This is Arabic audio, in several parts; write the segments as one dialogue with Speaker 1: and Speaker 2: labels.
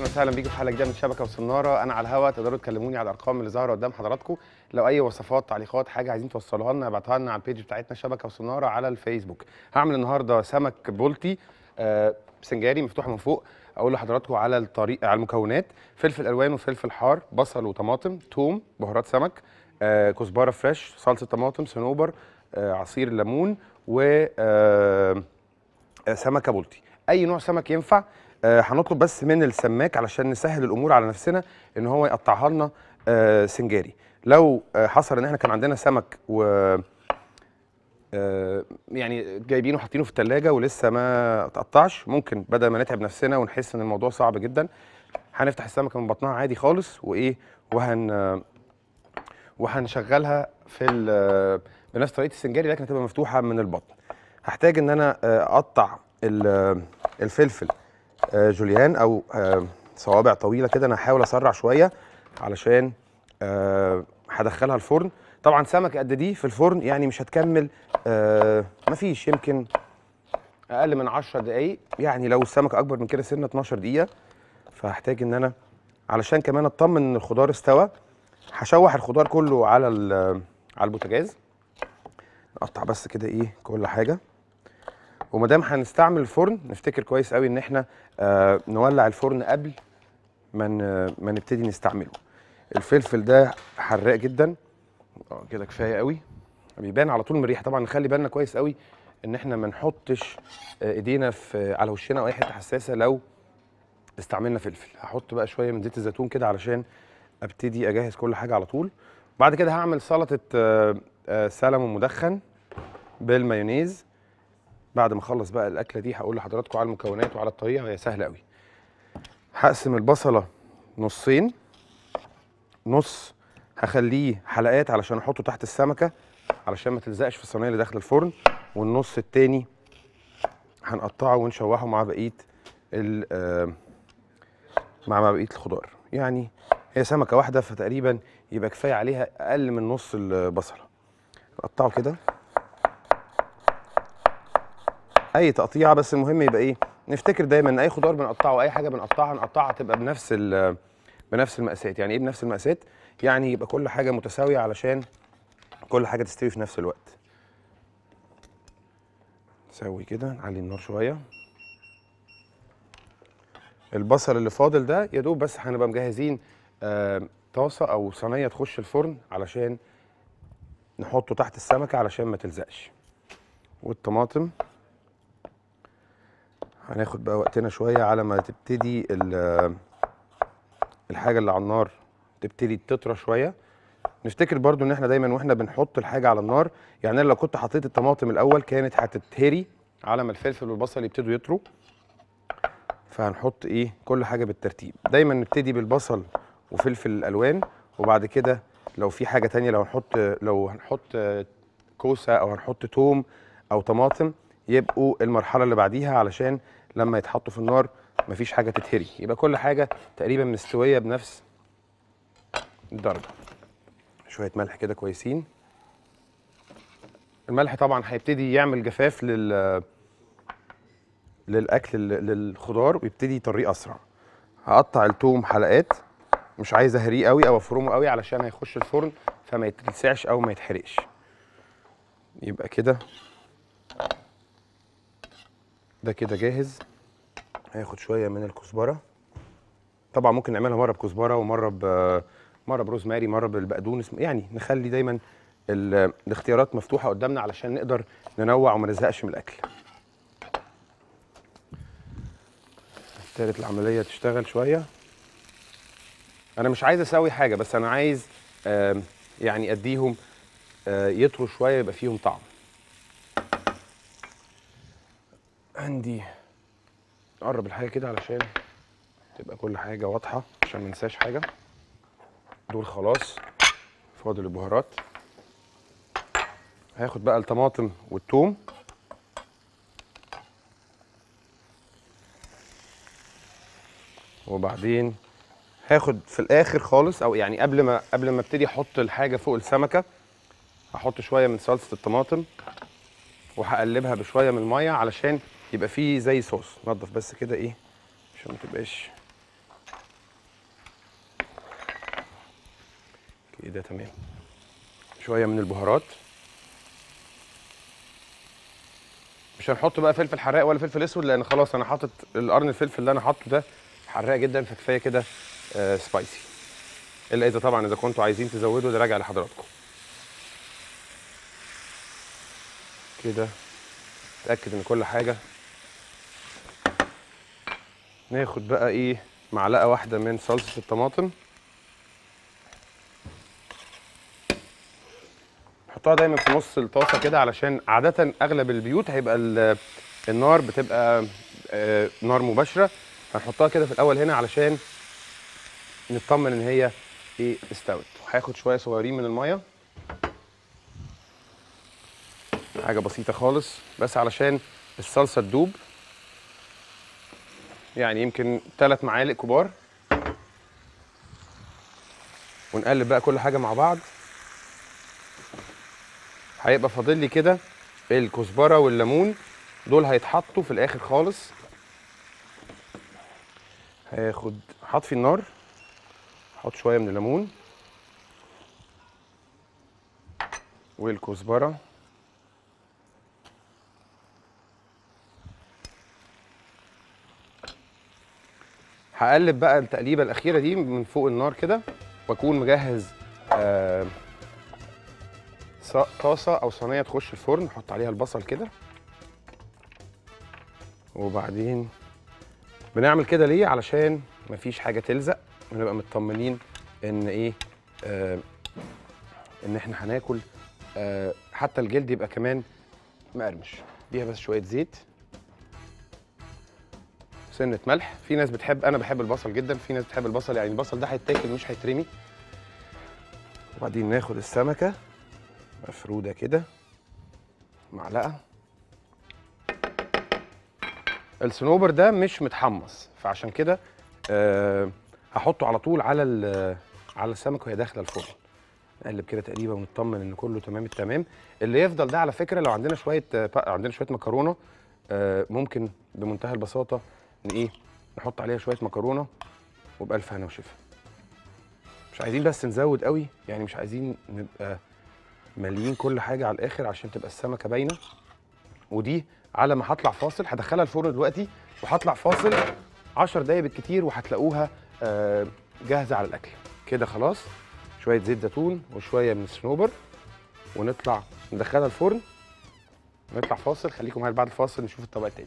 Speaker 1: واهلا وسهلا بيكم في حلقه جديده من شبكه وصناره. انا على الهواء، تقدروا تكلموني على الارقام اللي ظاهره قدام حضراتكم. لو اي وصفات، تعليقات، حاجه عايزين توصلوها لنا ابعتوها لنا على البيج بتاعتنا شبكه وصناره على الفيسبوك. هعمل النهارده سمك بولتي سنجاري مفتوح من فوق. اقول لحضراتكم على الطريق، على المكونات: فلفل الوان وفلفل حار، بصل وطماطم، ثوم، بهارات سمك، كزبره فريش، صلصه طماطم، صنوبر، عصير ليمون، و سمكه بلطي. اي نوع سمك ينفع. هنطلب بس من السماك علشان نسهل الامور على نفسنا ان هو يقطعها لنا سنجاري. لو حصل ان احنا كان عندنا سمك و يعني جايبينه وحاطينه في الثلاجه ولسه ما اتقطعش، ممكن بدل ما نتعب نفسنا ونحس ان الموضوع صعب جدا، هنفتح السمكه من بطنها عادي خالص وايه وهنشغلها في بنفس طريقه السنجاري، لكن هتبقى مفتوحه من البطن. هحتاج ان انا اقطع الفلفل جوليان او صوابع طويله كده. انا هحاول اسرع شويه علشان هدخلها الفرن. طبعا سمك قد دي في الفرن يعني مش هتكمل، مفيش، يمكن اقل من 10 دقايق. يعني لو السمك اكبر من كده سنه 12 دقيقه. فهحتاج ان انا علشان كمان اطمن ان الخضار استوى، هشوح الخضار كله على البوتاجاز. نقطع بس كده ايه كل حاجه. وما دام هنستعمل الفرن نفتكر كويس قوي ان احنا نولع الفرن قبل ما نبتدي نستعمله. الفلفل ده حراق جدا، كده كفايه قوي، بيبان على طول من الريحه. طبعا نخلي بالنا كويس قوي ان احنا ما نحطش ايدينا على وشنا او اي حته حساسه لو استعملنا فلفل. هحط بقى شويه من زيت الزيتون كده علشان ابتدي اجهز كل حاجه على طول. بعد كده هعمل سلطه سلمون مدخن بالمايونيز. بعد ما اخلص بقى الاكله دي هقول لحضراتكم على المكونات وعلى الطريقه، وهي سهله قوي. هقسم البصله نصين، نص هخليه حلقات علشان احطه تحت السمكه علشان ما تلزقش في الصينيه اللي داخل الفرن، والنص التاني هنقطعه ونشوحه مع بقيه مع بقيه الخضار. يعني هي سمكه واحده فتقريبا يبقى كفايه عليها اقل من نص البصله. نقطعه كده اي تقطيعه، بس المهم يبقى ايه، نفتكر دايما ان اي خضار بنقطعه، اي حاجه نقطعها تبقى بنفس المقاسات. يعني ايه بنفس المقاسات؟ يعني يبقى كل حاجه متساويه علشان كل حاجه تستوي في نفس الوقت. نسوي كده، نعلي النار شويه. البصل اللي فاضل ده يا دوب بس هنبقى مجهزين طاسه او صينيه تخش الفرن علشان نحطه تحت السمكه علشان ما تلزقش. والطماطم هناخد بقى وقتنا شويه على ما تبتدي الحاجه اللي على النار تبتدي تطرى شويه. نفتكر برضو ان احنا دايما واحنا بنحط الحاجه على النار، يعني انا لو كنت حطيت الطماطم الاول كانت هتتهري على ما الفلفل والبصل يبتدوا يطروا. فهنحط ايه كل حاجه بالترتيب. دايما نبتدي بالبصل وفلفل الالوان، وبعد كده لو في حاجه تانية، لو هنحط كوسه او هنحط توم او طماطم، يبقوا المرحله اللي بعديها علشان لما يتحطوا في النار مفيش حاجه تتهري، يبقى كل حاجه تقريبا مستويه بنفس الدرجه. شويه ملح كده كويسين. الملح طبعا هيبتدي يعمل جفاف للاكل، للخضار، ويبتدي يطريه اسرع. هقطع الثوم حلقات، مش عايز اهريه قوي او افرمه قوي علشان هيخش الفرن فما يتلسعش او ما يتحرقش. يبقى كده ده كده جاهز. هاخد شويه من الكزبره. طبعا ممكن نعملها مره بكزبره ومره مره بروزماري، مره بالبقدونس. يعني نخلي دايما الاختيارات مفتوحه قدامنا علشان نقدر ننوع وما نزهقش من الاكل. ابتدت العمليه تشتغل شويه. انا مش عايز اسوي حاجه، بس انا عايز يعني اديهم يطروا شويه يبقى فيهم طعم. عندي نقرب الحاجه كده علشان تبقى كل حاجه واضحه عشان ما ننساش حاجه. دول خلاص، فاضل البهارات. هاخد بقى الطماطم والثوم، وبعدين هاخد في الاخر خالص، او يعني قبل ما ابتدي احط الحاجه فوق السمكه، هحط شويه من صلصه الطماطم وهقلبها بشويه من الميه علشان يبقى فيه زي صوص. نضف بس كده ايه عشان ما تبقاش كده تمام. شويه من البهارات، مش هنحط بقى فلفل حراق ولا فلفل اسود لان خلاص انا حاطط القرن الفلفل اللي انا حاطه ده حراق جدا، فكفايه كده سبايسي. الا اذا طبعا اذا كنتوا عايزين تزودوا ده راجع لحضراتكم. كده اتاكد ان كل حاجه. ناخد بقى ايه معلقه واحده من صلصه الطماطم، نحطها دايما في نص الطاسه كده علشان عاده اغلب البيوت هيبقى النار بتبقى نار مباشره. هنحطها كده في الاول هنا علشان نطمن ان هي ايه استوت. هاخد شويه صغيرين من الميه، حاجه بسيطه خالص بس علشان الصلصه تدوب، يعني يمكن 3 معالق كبار. ونقلب بقى كل حاجه مع بعض. هيبقى فاضل لي كده الكزبره والليمون، دول هيتحطوا في الاخر خالص. هطفي النار، احط شويه من الليمون والكزبره، هقلب بقى التقليبه الاخيره دي من فوق النار كده، واكون مجهز طاسه او صينيه تخش الفرن، احط عليها البصل كده. وبعدين بنعمل كده ليه؟ علشان مفيش حاجه تلزق ونبقى مطمنين ان ايه ان احنا هناكل حتى الجلد يبقى كمان مقرمش. اديها بس شويه زيت، سنه ملح. في ناس بتحب، انا بحب البصل جدا، في ناس بتحب البصل يعني البصل ده هيتاكل مش هيترمي. وبعدين ناخد السمكه مفروده كده، معلقه. الصنوبر ده مش متحمص فعشان كده هحطه على طول على السمك وهي داخله الفرن. نقلب كده تقريبا ونطمن ان كله تمام التمام. اللي يفضل ده على فكره لو عندنا شويه مكرونه ممكن بمنتهى البساطه نحط عليها شويه مكرونه وبألف هنا وشفا. مش عايزين بس نزود قوي، يعني مش عايزين نبقى ماليين كل حاجه على الاخر عشان تبقى السمكه باينه. ودي على ما هطلع فاصل، هدخلها الفرن دلوقتي وهطلع فاصل 10 دقايق بالكتير وهتلاقوها جاهزه على الاكل. كده خلاص، شويه زيت زيتون وشويه من الصنوبر، ونطلع ندخلها الفرن ونطلع فاصل. خليكم معايا بعد الفاصل نشوف الطبق التاني.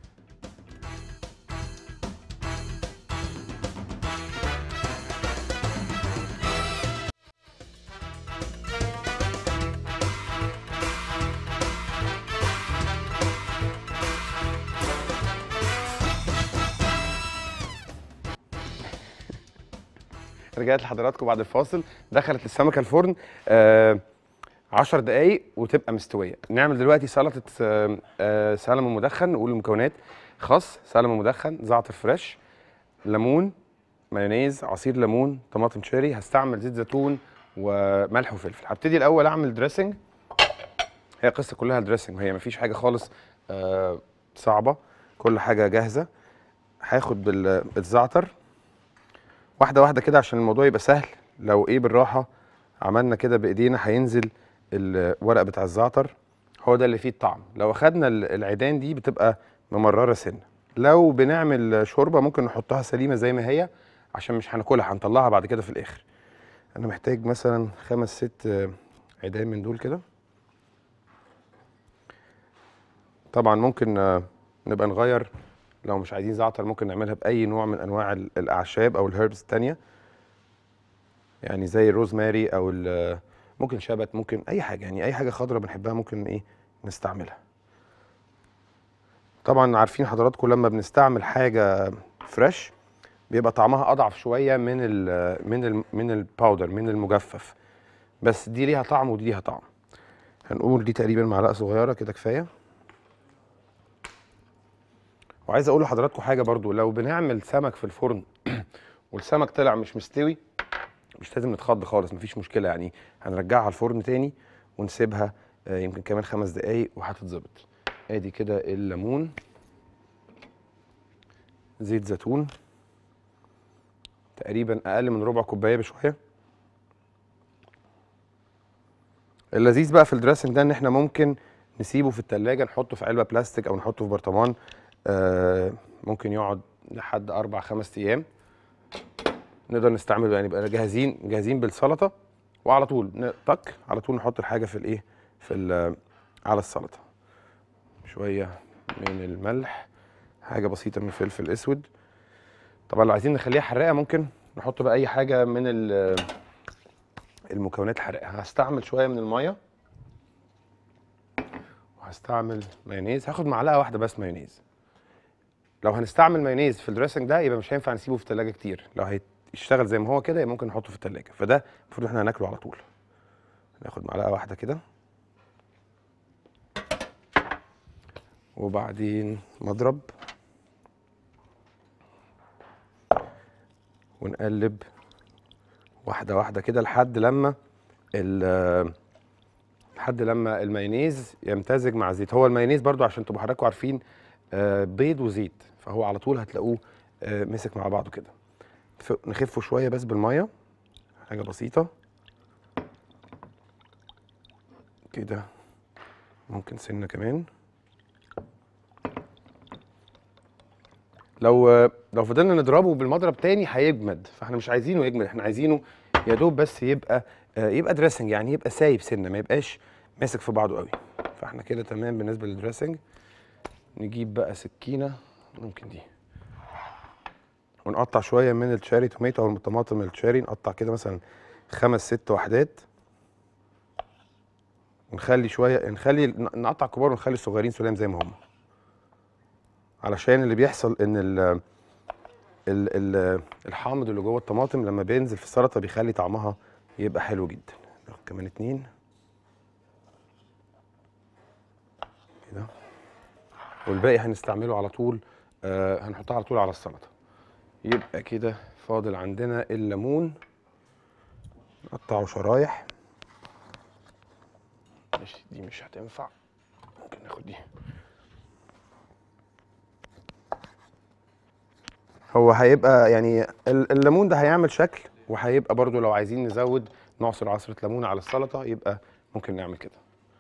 Speaker 1: رجعت لحضراتكم بعد الفاصل. دخلت السمكه الفرن 10 دقايق وتبقى مستويه. نعمل دلوقتي سلطه سلمون مدخن. نقول المكونات: خس، سلمون مدخن، زعتر فريش، ليمون، مايونيز، عصير ليمون، طماطم شيري. هستعمل زيت زيتون وملح وفلفل. هبتدي الاول اعمل دريسنج. هي القصه كلها الدريسنج، هي مفيش حاجه خالص صعبه، كل حاجه جاهزه. هاخد بالزعتر واحده واحده كده عشان الموضوع يبقى سهل. لو بالراحه عملنا كده بايدينا هينزل الورق بتاع الزعتر، هو ده اللي فيه الطعم. لو اخدنا العيدان دي بتبقى ممرره سنه. لو بنعمل شوربه ممكن نحطها سليمه زي ما هي عشان مش هناكلها، هنطلعها بعد كده في الاخر. انا محتاج مثلا 5 6 عيدان من دول كده. طبعا ممكن نبقى نغير، لو مش عايزين زعتر ممكن نعملها باي نوع من انواع الاعشاب او الهيربس التانيه، يعني زي الروزماري او ممكن شبت، ممكن اي حاجه، يعني اي حاجه خضراء بنحبها ممكن نستعملها. طبعا عارفين حضراتكم لما بنستعمل حاجه فريش بيبقى طعمها اضعف شويه من الباودر، من المجفف، بس دي ليها طعم ودي ليها طعم. هنقول دي تقريبا معلقه صغيره كده كفايه. وعايز اقول لحضراتكم حاجه برضو، لو بنعمل سمك في الفرن والسمك طلع مش مستوي مش لازم نتخض خالص، مفيش مشكله، يعني هنرجعها الفرن تاني ونسيبها يمكن كمان 5 دقايق وهتتظبط. ادي كده الليمون، زيت زيتون تقريبا اقل من ربع كوبايه بشويه، اللذيذ بقى في الدريسنج ده ان احنا ممكن نسيبه في التلاجة، نحطه في علبة بلاستيك او نحطه في برطمان. ممكن يقعد لحد 4 5 ايام، نقدر نستعمله، يعني يبقى جاهزين بالسلطة، وعلى طول طك على طول نحط الحاجة في الايه، على السلطة. شوية من الملح، حاجة بسيطة من الفلفل الاسود. طبعا لو عايزين نخليها حراقة ممكن نحط بقى اي حاجة من المكونات الحراقة. هستعمل شوية من المية، وهستعمل مايونيز، هاخد معلقة واحدة بس مايونيز. لو هنستعمل مايونيز في الدريسنج ده يبقى مش هينفع نسيبه في التلاجة كتير، لو هيشتغل زي ما هو كده يبقى ممكن نحطه في التلاجة، فده المفروض احنا هناكله على طول. ناخد معلقة واحدة كده، وبعدين مضرب، ونقلب واحدة واحدة كده لحد لما المايونيز يمتزج مع الزيت. هو المايونيز برضو عشان تبقوا حضراتكم عارفين بيض وزيت، فهو على طول هتلاقوه مسك مع بعضه كده. نخفه شويه بس بالميه، حاجه بسيطه كده، ممكن سنه كمان. لو فضلنا نضربه بالمضرب تاني هيجمد، فاحنا مش عايزينه يجمد، احنا عايزينه يا دوب بس يبقى دريسنج، يعني يبقى سايب سنه، ما يبقاش ماسك في بعضه قوي. فاحنا كده تمام بالنسبه للدريسنج. نجيب بقى سكينه، ممكن دي، ونقطع شويه من التشاري توميتو او الطماطم التشاري، نقطع كده مثلا 5 6 وحدات، نقطع كبار ونخلي الصغيرين سلام زي ما هم، علشان اللي بيحصل ان الحامض اللي جوه الطماطم لما بينزل في السلطه بيخلي طعمها يبقى حلو جدا. ناخد كمان 2 كده، والباقي هنستعمله على طول، هنحطها على طول على السلطه. يبقى كده فاضل عندنا الليمون، نقطعه شرايح. ماشي، دي مش هتنفع، ممكن ناخد دي. هو هيبقى يعني الليمون ده هيعمل شكل، وهيبقى برضو لو عايزين نزود نعصر عصرة ليمون على السلطة يبقى ممكن نعمل كده.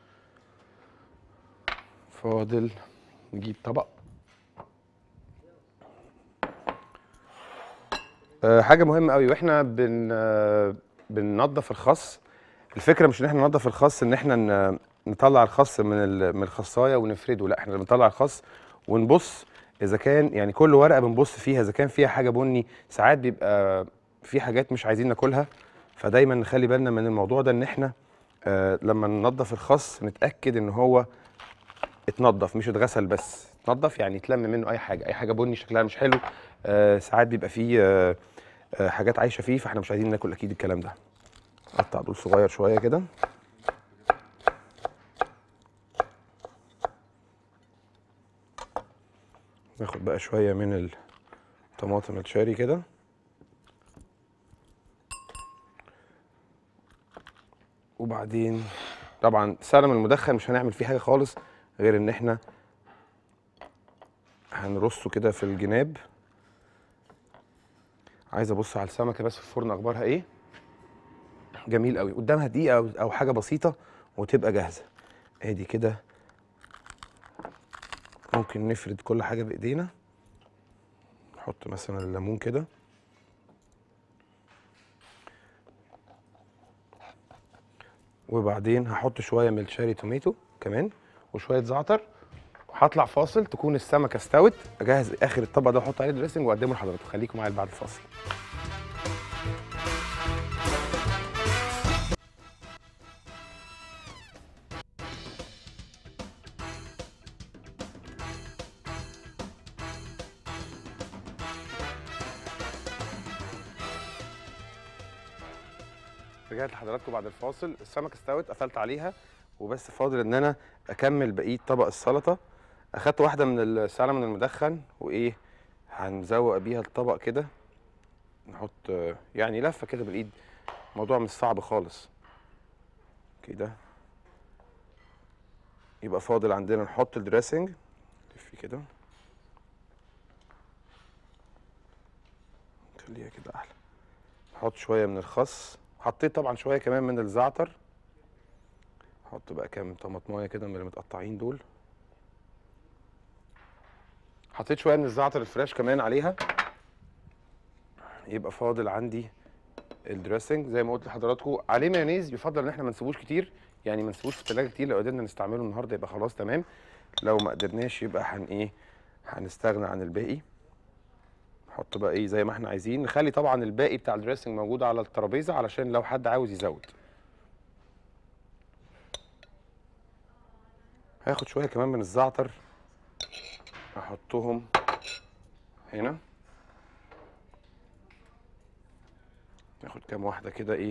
Speaker 1: فاضل نجيب طبق. حاجة مهمة قوي واحنا بننضف الخس. الفكرة مش ان احنا ننضف الخس ان احنا نطلع الخس من الخصاية ونفرده، لا، احنا بنطلع الخس ونبص اذا كان، يعني كل ورقة بنبص فيها اذا كان فيها حاجة بني. ساعات بيبقى في حاجات مش عايزين ناكلها، فدايما نخلي بالنا من الموضوع ده، ان احنا لما ننضف الخس نتاكد ان هو اتنضف مش اتغسل بس، اتنضف يعني يتلم منه اي حاجه بني شكلها مش حلو. ساعات بيبقى فيه حاجات عايشه فيه، فاحنا مش عايزين ناكل اكيد الكلام ده. قطع دول صغير شويه كده، ناخد بقى شويه من الطماطم الشاري كده، وبعدين طبعا السلمون المدخن مش هنعمل فيه حاجه خالص غير ان احنا هنرصه كده في الجناب. عايز ابص على السمكه بس في الفرن اخبارها ايه. جميل قوي، قدامها دقيقه او حاجه بسيطه وتبقى جاهزه. ادي كده، ممكن نفرد كل حاجه بايدينا، نحط مثلا الليمون كده، وبعدين هحط شويه من الشاري توميتو كمان وشويه زعتر، وهطلع فاصل تكون السمكه استوت، اجهز اخر الطبق ده واحط عليه دريسنج واقدمه لحضراتكم. خليكم معايا بعد الفاصل. رجعت لحضراتكم بعد الفاصل. السمكه استوت، قفلت عليها، وبس فاضل ان انا اكمل بقيه طبق السلطه. اخدت واحده من السلمون المدخن، وايه، هنزوق بيها الطبق كده، نحط يعني لفه كده بالايد، الموضوع مش صعب خالص كده. يبقى فاضل عندنا نحط الدريسنج، لفي كده، نخليها كده احلى. نحط شويه من الخس، حطيت طبعا شويه كمان من الزعتر، احط بقى كام طماطمايه كده من اللي متقطعين دول. حطيت شويه من الزعتر الفريش كمان عليها. يبقى فاضل عندي الدريسنج زي ما قلت لحضراتكم. عليه مايونيز يفضل ان احنا ما نسيبوش كتير، يعني ما نسيبوش في التلاجة كتير. لو قدرنا نستعمله النهارده يبقى خلاص تمام، لو ما قدرناش يبقى هنستغنى عن الباقي. نحط بقى زي ما احنا عايزين. نخلي طبعا الباقي بتاع الدريسنج موجود على الترابيزه علشان لو حد عاوز يزود. هاخد شويه كمان من الزعتر احطهم هنا. ناخد كام واحده كده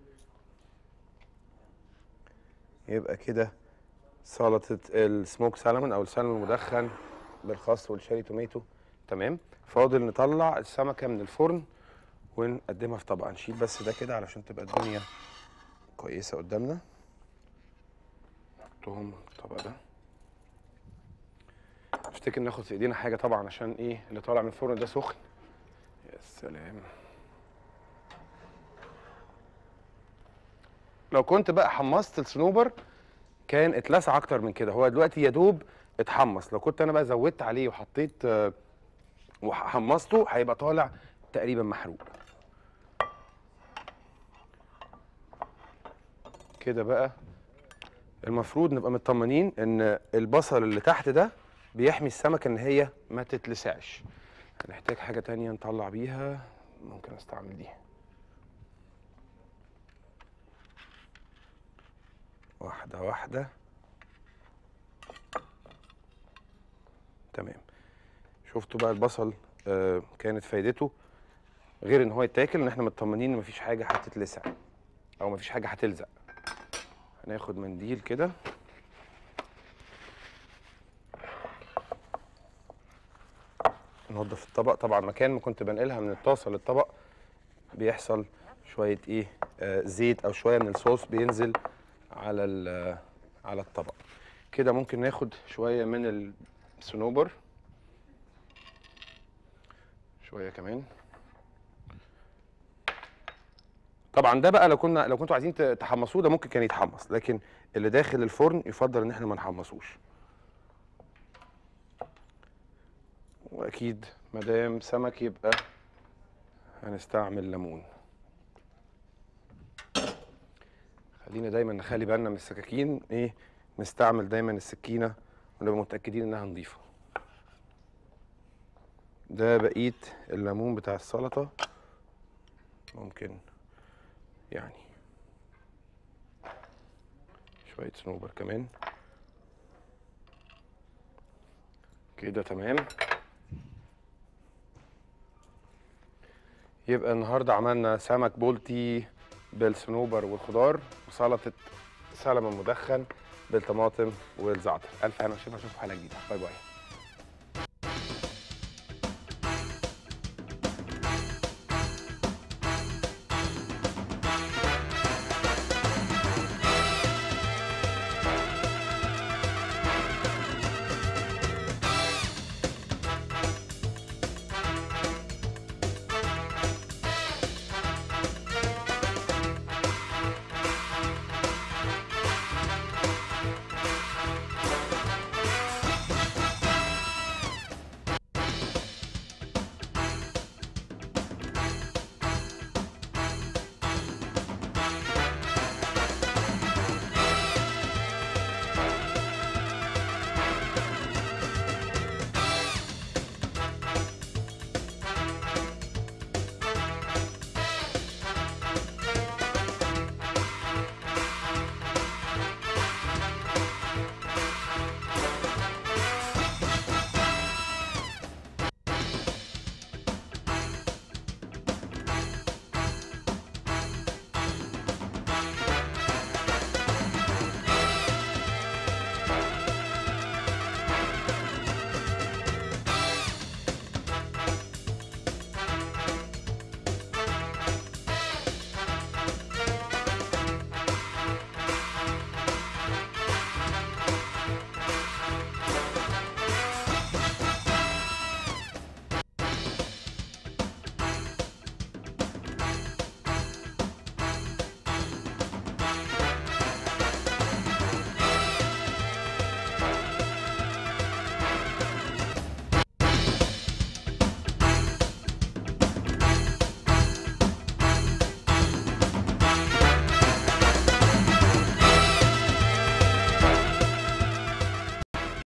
Speaker 1: يبقى كده سلطه السموك سالمون او السلمون المدخن بالخس والشيري توميتو تمام. فاضل نطلع السمكه من الفرن ونقدمها في طبق. نشيل بس ده كده علشان تبقى الدنيا كويسه قدامنا. نحطهم في الطبق ده. نفتكر ناخد في ايدينا حاجه طبعا عشان اللي طالع من الفرن ده سخن. يا سلام. لو كنت بقى حمصت الصنوبر كان اتلسع اكتر من كده. هو دلوقتي يا دوب اتحمص. لو كنت انا بقى زودت عليه وحطيت وحمصته هيبقى طالع تقريبا محروق كده. بقى المفروض نبقى مطمنين ان البصل اللي تحت ده بيحمي السمكه ان هي ما تتلسعش. هنحتاج حاجه تانية نطلع بيها. ممكن استعمل دي. واحده واحده تمام. شفتوا بقى البصل كانت فايدته غير ان هو يتاكل ان احنا مطمنين ان مفيش حاجه هتتلسع او مفيش حاجه هتلزق. هناخد منديل كده ننضف الطبق. طبعا مكان ما كنت بنقلها من الطاسه للطبق بيحصل شويه زيت او شويه من الصوص بينزل على الطبق كده. ممكن ناخد شويه من الصنوبر شويه كمان. طبعا ده بقى لو كنتوا عايزين تحمصوه ده ممكن كان يتحمص، لكن اللي داخل الفرن يفضل ان احنا ما نحمصوش. واكيد مادام سمك يبقى هنستعمل ليمون. خلينا دايما نخلي بالنا من السكاكين نستعمل دايما السكينه ونبقى متاكدين انها نظيفه. ده بقيه الليمون بتاع السلطه. ممكن شويه صنوبر كمان كده تمام. يبقى النهارده عملنا سمك بولتي بالصنوبر والخضار وسلطه سلمون مدخن بالطماطم والزعتر. الف هنا وشفا. اشوفكم حلقه جديده. باي باي.